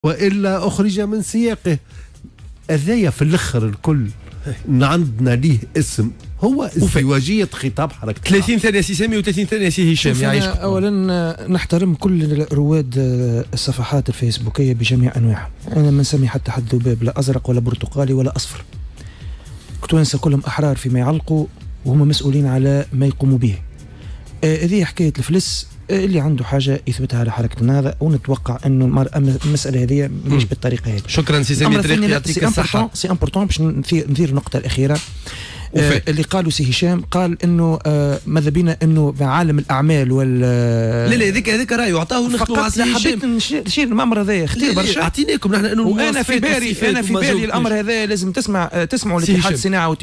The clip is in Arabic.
وإلا أخرج من سياقه. هذايا في الأخر الكل عندنا ليه اسم، هو ازدواجية خطاب حركة 30 ثانية سي سامي و30 ثانية سي هشام. يعيشكم. أولا نحترم كل رواد الصفحات الفيسبوكية بجميع أنواعها، أنا ما نسمي حتى حد ذباب لا أزرق ولا برتقالي ولا أصفر. التوانسة كلهم أحرار فيما يعلقوا وهم مسؤولين على ما يقوموا به. هذه حكاية الفلس اللي عنده حاجة يثبتها على حركة هذا، ونتوقع أنه المسألة هذه مش بالطريقة هذه. شكرا سي سامي طريق يعطيك الصحة. سي امبورتون باش نثير النقطة الأخيرة. اللي قالوا سي هشام قال انه ماذا بينا انه عالم الاعمال وال لا هذيك رايه عطاه نخلو مع سي هشام. حبيت نشير المأمر هذا خطير برشا. اعطيناكم نحن انه وانا في بالي الامر هذا لازم تسمعوا الاتحاد الصناعي